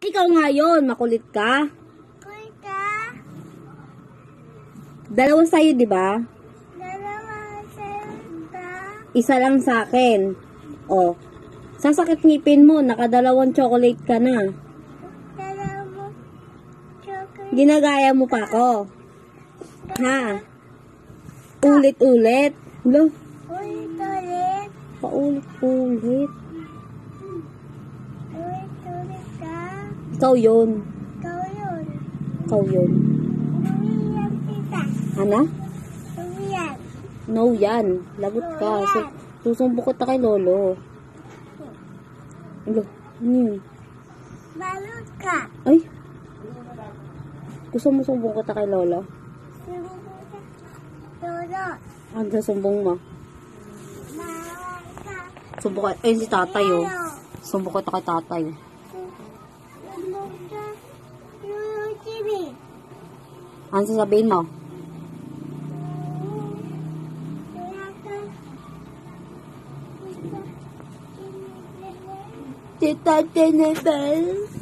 ikaw nga yun. Makulit ka. Kuya. Dalawa sa'yo, di ba? Dalawa sa'yo ka. Isa lang sa akin. O. Sasakit ngipin mo. Nakadalawang chocolate ka na. Dalawa chocolate. Ginagaya mo pa ako. Ha? Ulit-ulit. Lo. Ulit-ulit. Paulit-ulit. Ulit-ulit ka. Ikaw yun. Ikaw yun. Ikaw yun. Umiyak kita. Ano? Umiyak. No yan. Lagot ka. Susumbo kita kay Lolo. Ano? Ano yun? Balot ka. Ay. Gusto mo sumbong kita kay Lolo? Lolo. Ano sa sumbong mo? Bawal ka. Sumbong ka. Ayun si tatay oh. Lolo. Sumbong kita kay tatay. Sumbong ka. Lolo TV. Ano sasabihin mo? Si tatay na ba?